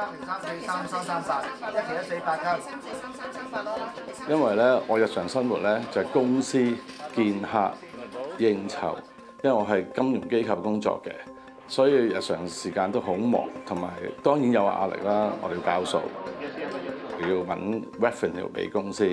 因為咧，我日常生活咧就係公司見客應酬，因為我係金融機構工作嘅，所以日常時間都好忙，同埋當然有壓力啦。我哋要交數，要揾 revenue 俾公司。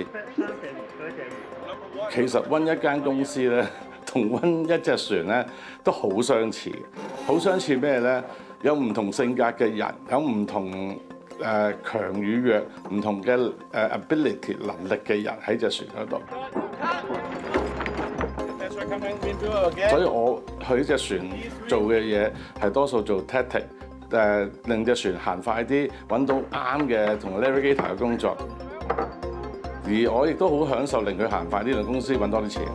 其實溫一間公司咧，同溫一隻船咧都好相似。好相似咩咧？有唔同性格嘅人，有唔同強與弱、唔同嘅ability 能力嘅人喺隻船嗰度。所以我去隻船做嘅嘢係多數做 tactic， 令隻船行快啲，揾到啱嘅同 navigator 嘅工作。而我亦都好享受令佢行快啲，令公司揾多啲錢。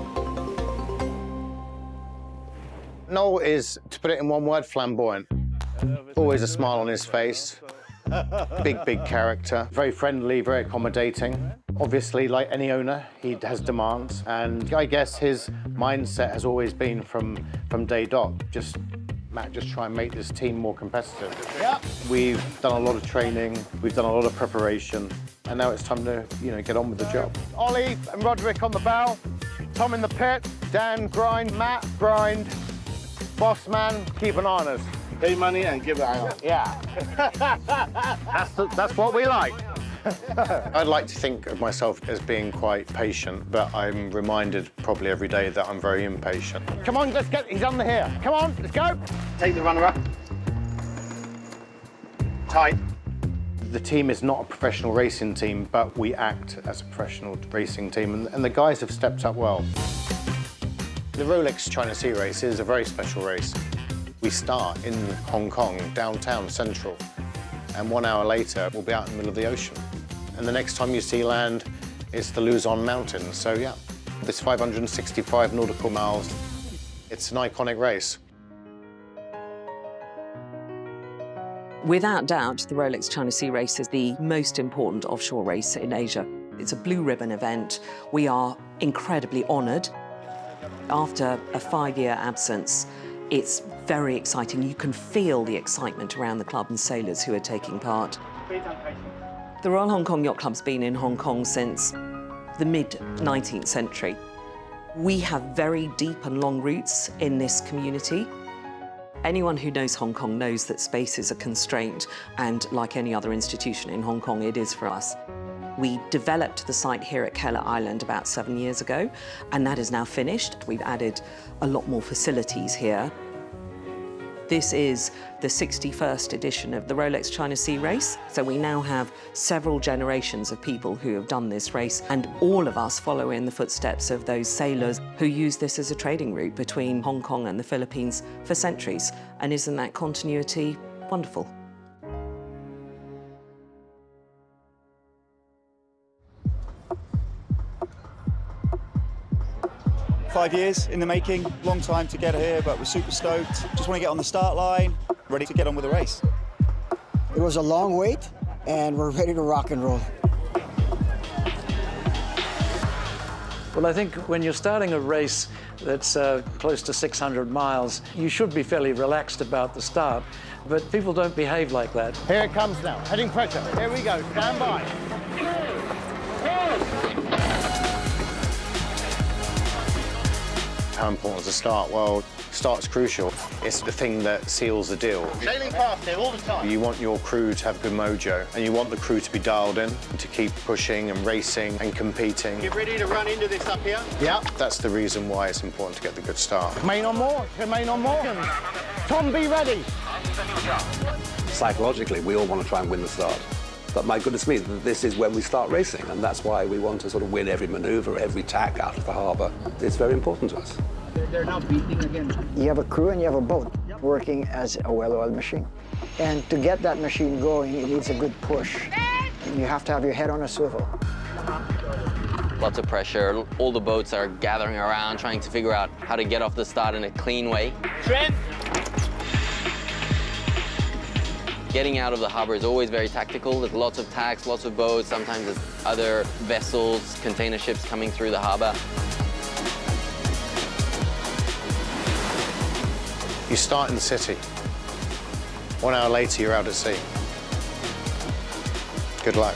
Noel is, to put it in one word, flamboyant. Always a smile on his face. Big character. Very friendly, very accommodating. Obviously, like any owner, he has demands. And I guess his mindset has always been from day dot. Matt, just try and make this team more competitive. Yep. We've done a lot of training. We've done a lot of preparation. And now it's time to, get on with the job. Ollie and Roderick on the bow. Tom in the pit. Dan, grind. Matt, grind. Boss man, keep an eye on us. Pay money and give an eye on. Yeah. That's what we like. I'd like to think of myself as being quite patient, but I'm reminded probably every day that I'm very impatient. Come on, let's get, he's under here. Come on, let's go. Take the runner up. Tight. The team is not a professional racing team, but we act as a professional racing team, and the guys have stepped up well. The Rolex China Sea Race is a very special race. We start in Hong Kong, downtown, central, and 1 hour later, we'll be out in the middle of the ocean. And the next time you see land, it's the Luzon Mountains. So yeah, this 565 nautical miles, it's an iconic race. Without doubt, the Rolex China Sea Race is the most important offshore race in Asia. It's a blue ribbon event. We are incredibly honoured. After a 5-year absence, it's very exciting. You can feel the excitement around the club and sailors who are taking part. The Royal Hong Kong Yacht Club's been in Hong Kong since the mid-19th century. We have very deep and long roots in this community. Anyone who knows Hong Kong knows that space is a constraint, and like any other institution in Hong Kong, it is for us. We developed the site here at Keller Island about 7 years ago, and that is now finished. We've added a lot more facilities here. This is the 61st edition of the Rolex China Sea Race, so we now have several generations of people who have done this race, and all of us follow in the footsteps of those sailors who used this as a trading route between Hong Kong and the Philippines for centuries. And isn't that continuity wonderful? Five years in the making, long time to get here, but we're super stoked. Just want to get on the start line, ready to get on with the race. It was a long wait, and we're ready to rock and roll. Well, I think when you're starting a race that's close to 600 miles, you should be fairly relaxed about the start, but people don't behave like that. Here it comes now, heading pressure. Here we go, stand by. How important is the start? Well, start's crucial. It's the thing that seals the deal. Sailing past here all the time. You want your crew to have good mojo, and you want the crew to be dialed in, to keep pushing and racing and competing. Get ready to run into this up here? Yeah. That's the reason why it's important to get the good start. Main on more, main on more. Tom, be ready. Psychologically, we all want to try and win the start. But my goodness me, this is when we start racing, and that's why we want to sort of win every manoeuvre, every tack out of the harbour. It's very important to us. They're now beating again. You have a crew and you have a boat working as a well-oiled machine. And to get that machine going, it needs a good push. You have to have your head on a swivel. Lots of pressure. All the boats are gathering around, trying to figure out how to get off the start in a clean way. Trent! Getting out of the harbour is always very tactical. There's lots of tacks, lots of boats. Sometimes there's other vessels, container ships coming through the harbour. You start in the city. 1 hour later, you're out at sea. Good luck.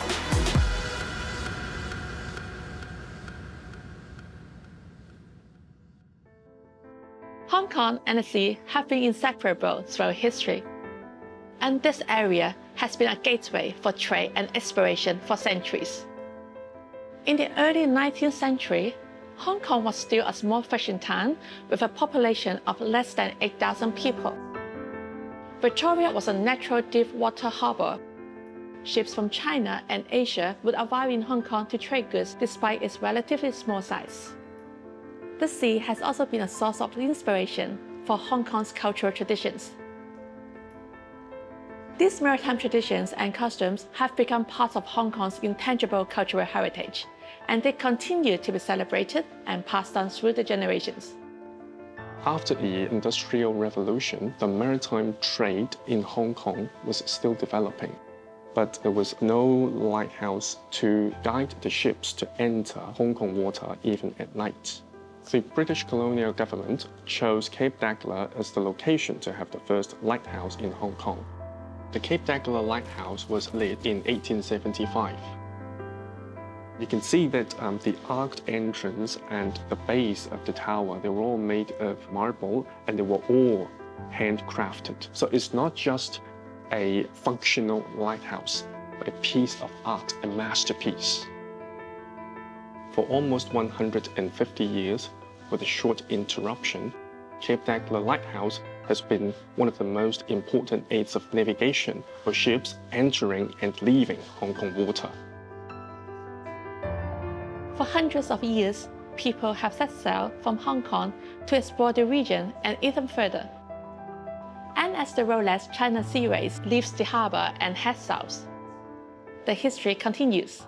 Hong Kong and the sea have been inseparable throughout history. And this area has been a gateway for trade and exploration for centuries. In the early 19th century, Hong Kong was still a small fishing town with a population of less than 8,000 people. Victoria was a natural deep water harbour. Ships from China and Asia would arrive in Hong Kong to trade goods despite its relatively small size. The sea has also been a source of inspiration for Hong Kong's cultural traditions. These maritime traditions and customs have become part of Hong Kong's intangible cultural heritage, and they continue to be celebrated and passed on through the generations. After the Industrial Revolution, the maritime trade in Hong Kong was still developing, but there was no lighthouse to guide the ships to enter Hong Kong water even at night. The British colonial government chose Cape D'Agler as the location to have the first lighthouse in Hong Kong. The Cape D'Agler lighthouse was lit in 1875. You can see that the arched entrance and the base of the tower, they were all made of marble and they were all handcrafted. So it's not just a functional lighthouse, but a piece of art, a masterpiece. For almost 150 years, with a short interruption, Cape D'Agler Lighthouse has been one of the most important aids of navigation for ships entering and leaving Hong Kong water. For hundreds of years, people have set sail from Hong Kong to explore the region and even further. And as the Rolex China Sea Race leaves the harbour and heads south, the history continues.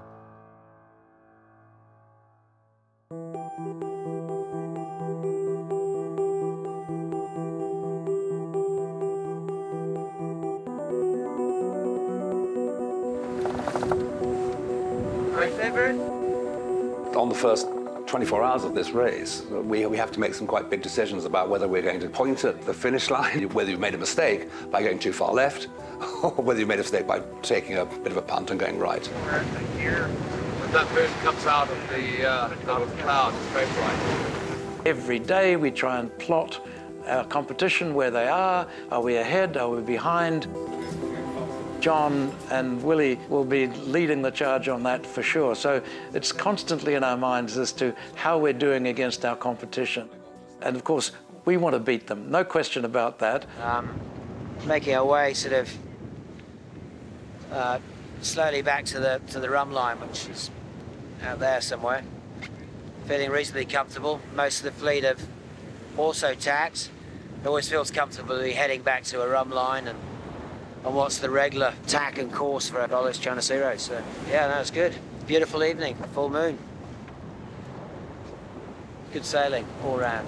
On the first 24 hours of this race, we have to make some quite big decisions about whether we're going to point at the finish line, whether you've made a mistake by going too far left, or whether you made a mistake by taking a bit of a punt and going right. Here, when that moon comes out of the cloud, it's very bright. Every day we try and plot our competition, where they are we ahead, are we behind? John and Willie will be leading the charge on that for sure. So it's constantly in our minds as to how we're doing against our competition. And of course, we want to beat them, no question about that. Making our way sort of slowly back to the rum line, which is out there somewhere. Feeling reasonably comfortable. Most of the fleet have also tacked. It always feels comfortable to be heading back to a rum line and what's the regular tack and course for a Rolex China Sea Race. So, yeah, that was good. Beautiful evening, full moon. Good sailing all round.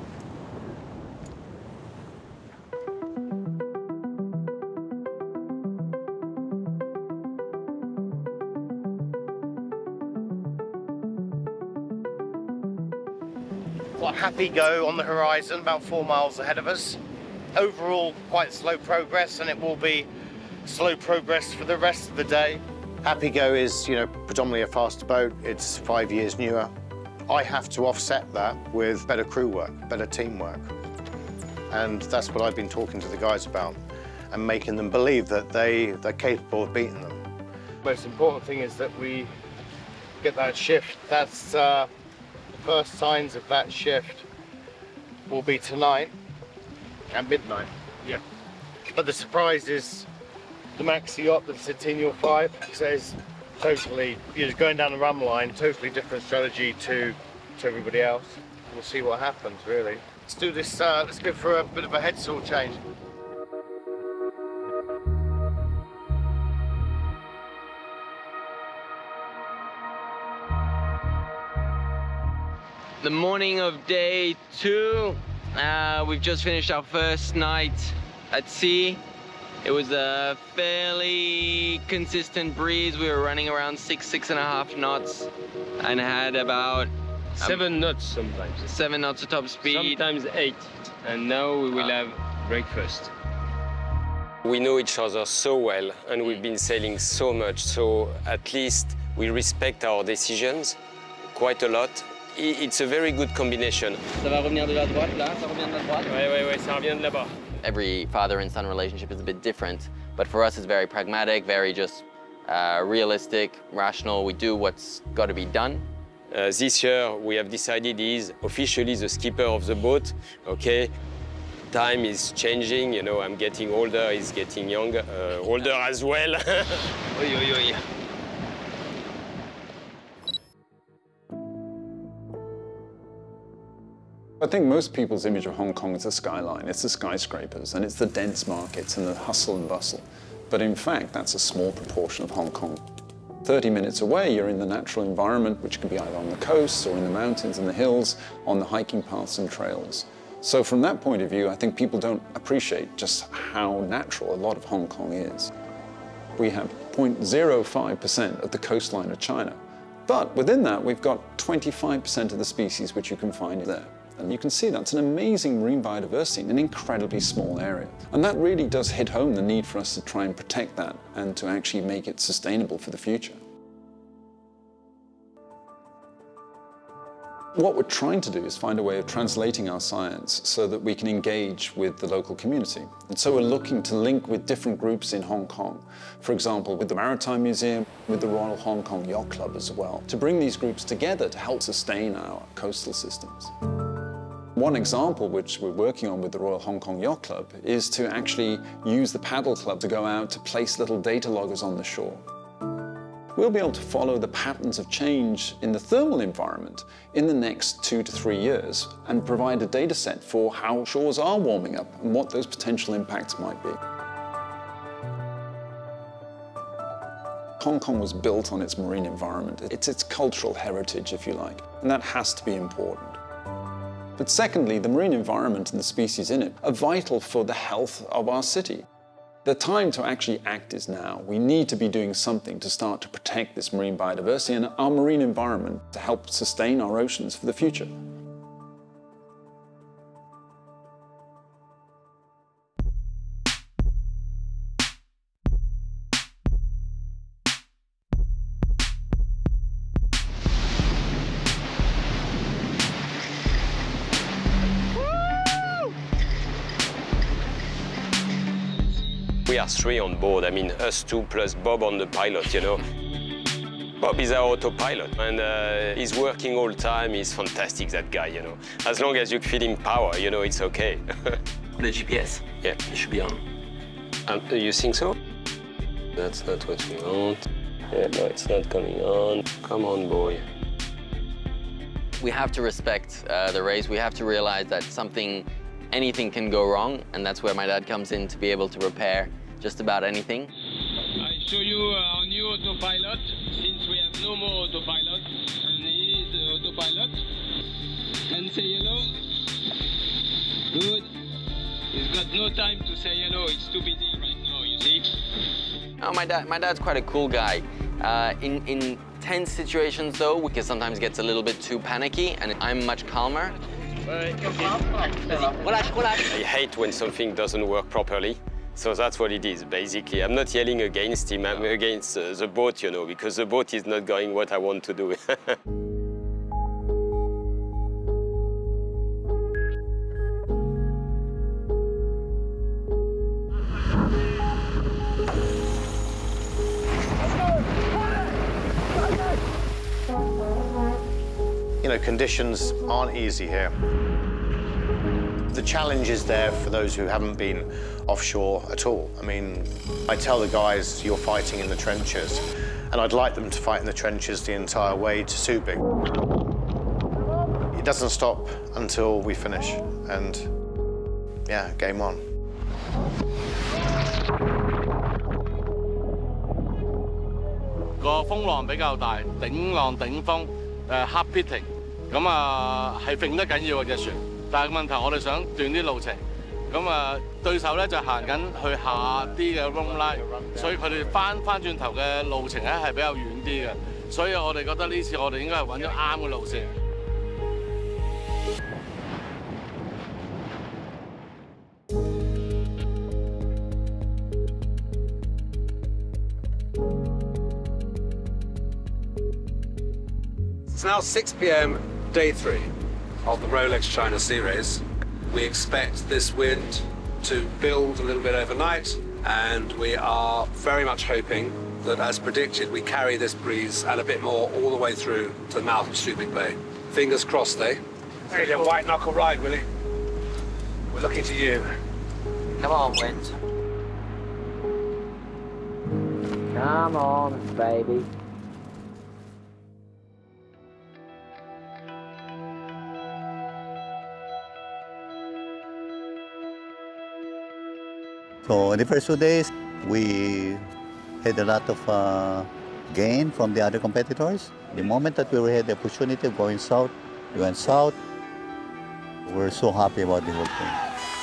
Got Happy Go on the horizon, about 4 miles ahead of us. Overall, quite slow progress, and it will be slow progress for the rest of the day. Happy Go is, predominantly a faster boat. It's 5 years newer. I have to offset that with better crew work, better teamwork. And that's what I've been talking to the guys about, and making them believe that they're capable of beating them. The most important thing is that we get that shift. That's the first signs of that shift will be tonight. At midnight. Yeah. But the surprise is the maxi yacht that Centennial 5 says totally, going down the rum line, totally different strategy to everybody else. We'll see what happens, really. Let's do this, let's go for a bit of a head sail change. The morning of day 2. We've just finished our first night at sea. It was a fairly consistent breeze. We were running around 6.5 knots and had about 7 knots sometimes. 7 knots of top speed. Sometimes 8. And now we will have breakfast. We know each other so well, and we've been sailing so much, so at least we respect our decisions quite a lot. It's a very good combination. Ça va revenir de la droite, là? Ça revient de la droite? Ouais, ça revient de là-bas. Every father and son relationship is a bit different, but for us it's very pragmatic, very just realistic, rational. We do what's got to be done. This year we have decided he's officially the skipper of the boat, okay? Time is changing, you know, I'm getting older, he's getting younger, older as well. Oy, oy, oy. I think most people's image of Hong Kong is the skyline, it's the skyscrapers, and it's the dense markets and the hustle and bustle. But in fact, that's a small proportion of Hong Kong. 30 minutes away, you're in the natural environment, which can be either on the coasts or in the mountains and the hills, on the hiking paths and trails. So from that point of view, I think people don't appreciate just how natural a lot of Hong Kong is. We have 0.05% of the coastline of China. But within that, we've got 25% of the species which you can find there. And you can see that's an amazing marine biodiversity in an incredibly small area. And that really does hit home the need for us to try and protect that and to actually make it sustainable for the future. What we're trying to do is find a way of translating our science so that we can engage with the local community. And so we're looking to link with different groups in Hong Kong. For example, with the Maritime Museum, with the Royal Hong Kong Yacht Club as well, to bring these groups together to help sustain our coastal systems. One example which we're working on with the Royal Hong Kong Yacht Club is to actually use the paddle club to go out to place little data loggers on the shore. We'll be able to follow the patterns of change in the thermal environment in the next 2 to 3 years and provide a data set for how shores are warming up and what those potential impacts might be. Hong Kong was built on its marine environment. It's its cultural heritage, if you like, and that has to be important. But secondly, the marine environment and the species in it are vital for the health of our city. The time to actually act is now. We need to be doing something to start to protect this marine biodiversity and our marine environment to help sustain our oceans for the future. We are 3 on board, I mean us 2 plus Bob on the pilot, you know. Bob is our autopilot and he's working all the time, he's fantastic, that guy, you know. As long as you feed him power, you know, it's okay. The GPS? Yeah. It should be on. You think so? That's not what we want. Yeah, no, it's not coming on. Come on, boy. We have to respect the race. We have to realize that anything can go wrong, and that's where my dad comes in to be able to repair just about anything. I show you our new autopilot, since we have no more autopilot, and he is the autopilot. And say hello. Good. He's got no time to say hello, he's too busy right now, you see. Oh, my dad's quite a cool guy. In tense situations though, because sometimes gets a little bit too panicky, and I'm much calmer. I hate when something doesn't work properly. So that's what it is, basically. I'm not yelling against him, I'm against the boat, you know, because the boat is not going what I want to do. You know, conditions aren't easy here. The challenge is there for those who haven't been offshore at all. I mean, I tell the guys you're fighting in the trenches, and I'd like them to fight in the trenches the entire way to Subic. It doesn't stop until we finish, and yeah, game on. 個風浪比較大，頂浪頂風，黑 pitting， 咁係揈得緊要嘅隻船。但係問題我哋想短啲路程，咁對手咧就行緊去下啲嘅 roam line， 所以佢哋翻轉頭嘅路程咧係比較遠啲嘅，所以我哋覺得呢次我哋應該係揾咗啱嘅路線。 It's now 6 p.m. day 3 of the Rolex China Sea Race. We expect this wind to build a little bit overnight, and we are very much hoping that, as predicted, we carry this breeze and a bit more all the way through to the mouth of Subic Bay. Fingers crossed, eh? It's gonna be a white knuckle ride, Willie. We're looking to you. Come on, wind. Come on, baby. So in the first 2 days, we had a lot of gain from the other competitors. The moment that we had the opportunity of going south, we went south. We're so happy about the whole thing.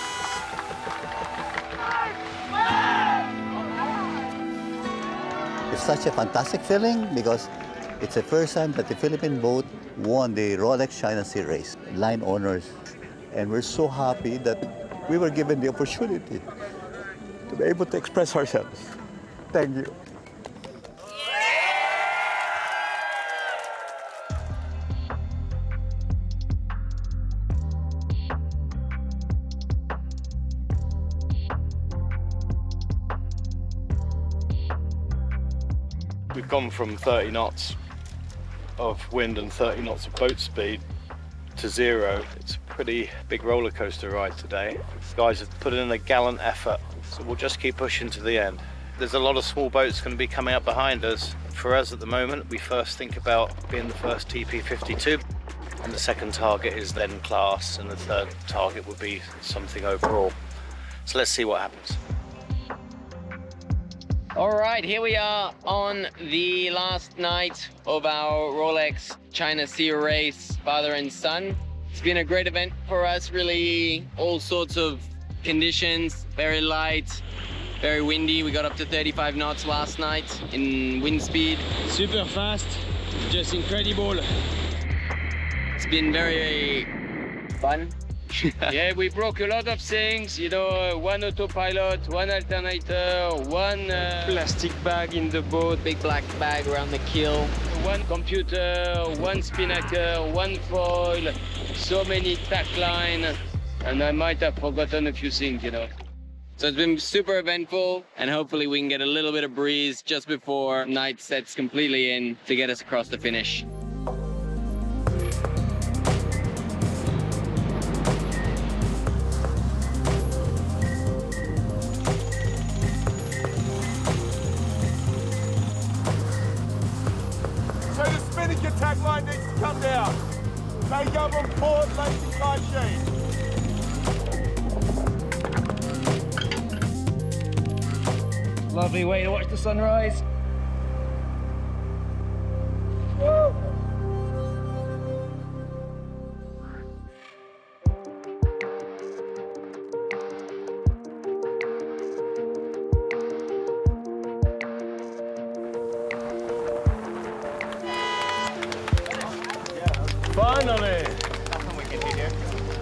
It's such a fantastic feeling because it's the first time that the Philippine boat won the Rolex China Sea Race, line owners. And we're so happy that we were given the opportunity to be able to express ourselves. Thank you. We've gone from 30 knots of wind and 30 knots of boat speed to 0. It's a pretty big roller coaster ride today. The guys have put in a gallant effort, so we'll just keep pushing to the end. There's a lot of small boats going to be coming up behind us. For us at the moment, we first think about being the first TP52, and the second target is then class, and the third target would be something overall. So let's see what happens. All right, here we are on the last night of our Rolex China Sea Race, father and son. It's been a great event for us, really all sorts of conditions, very light, very windy. We got up to 35 knots last night in wind speed. Super fast, just incredible. It's been very fun. Yeah, we broke a lot of things, you know, one autopilot, one alternator, one plastic bag in the boat, big black bag around the keel, one computer, one spinnaker, one foil, so many tack line, and I might have forgotten a few things, you know. So it's been super eventful, and hopefully we can get a little bit of breeze just before night sets completely in to get us across the finish. So the spinnaker tack line needs to come down. Make up on port, facing side sheet. Lovely way to watch the sunrise. Woo! Finally! Nothing we can do here.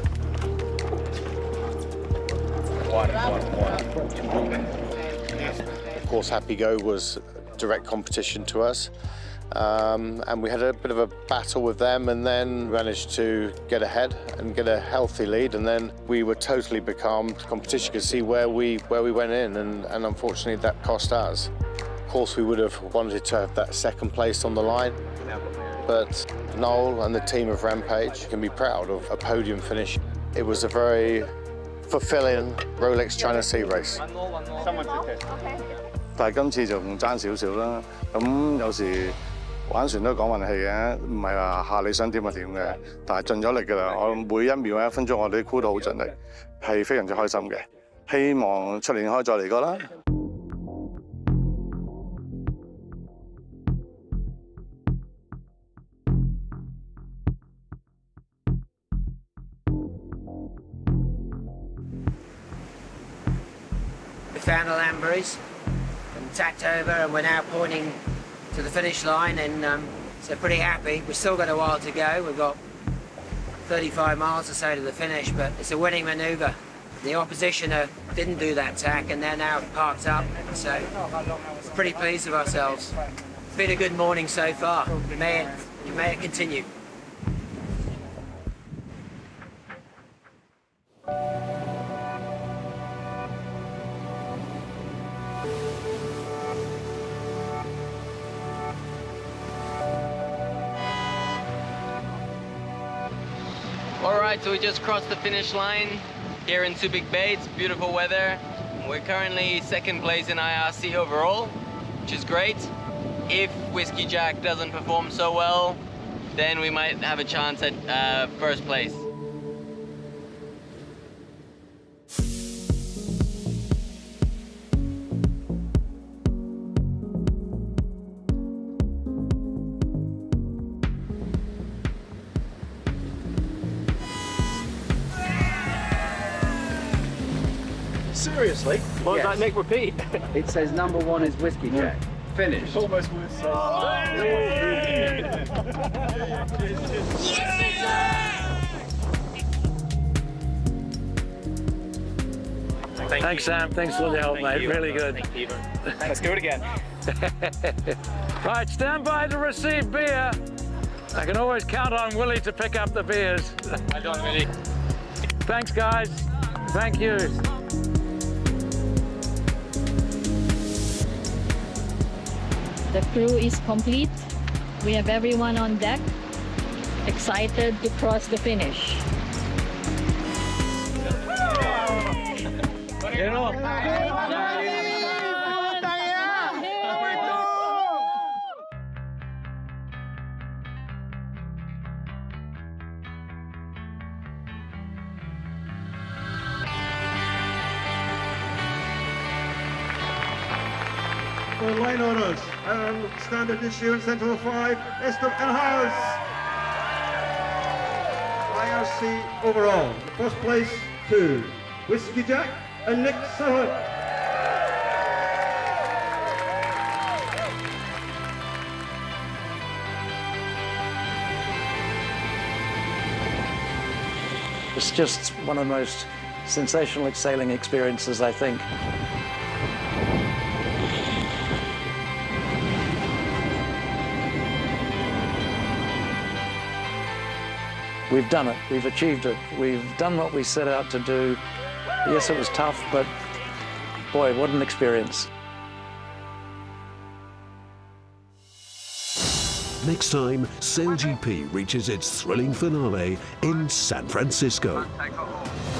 Of course, Happy Go was direct competition to us. And we had a bit of a battle with them and then managed to get ahead and get a healthy lead, and then we were totally becalmed. Competition could see where we went in, and unfortunately that cost us. Of course, we would have wanted to have that second place on the line, but Noel and the team of Rampage can be proud of a podium finish. It was a very fulfilling Rolex China Sea Race. Someone took it. 但係今次就仲爭少少啦。咁有時玩船都講運氣嘅，唔係話下你想點就點嘅。但係盡咗力㗎啦，我每一秒1分鐘我哋啲 crew 都好盡力，係非常之開心嘅。希望出年可以再嚟過啦。 We found the Lamberries and tacked over, and we're now pointing to the finish line, and so pretty happy. We've still got a while to go. We've got 35 miles or so to the finish, but it's a winning manoeuvre. The opposition didn't do that tack, and they're now parked up, so pretty pleased with ourselves. Been a good morning so far. May it continue. All right, so we just crossed the finish line here in Subic Bay. It's beautiful weather. We're currently second place in IRC overall, which is great. If Whiskey Jack doesn't perform so well, then we might have a chance at first place. Seriously? Why does that make repeat? It says number 1 is Whiskey Jack. Finished. It's almost worth saying. Thanks, Sam. Thanks for the help, mate. Really good. Thank you. Let's do it again. Right, stand by to receive beer. I can always count on Willie to pick up the beers. Well done, Willie. Thanks, guys. Thank you. The crew is complete. We have everyone on deck, excited to cross the finish. For line owners, standard issue in Central 5, Esther and House. IRC overall, first place to Whiskey Jack and Nick Sullivan. It's just one of the most sensational sailing experiences, I think. We've done it, we've achieved it, we've done what we set out to do. Yes, it was tough, but boy, what an experience. Next time, SailGP reaches its thrilling finale in San Francisco.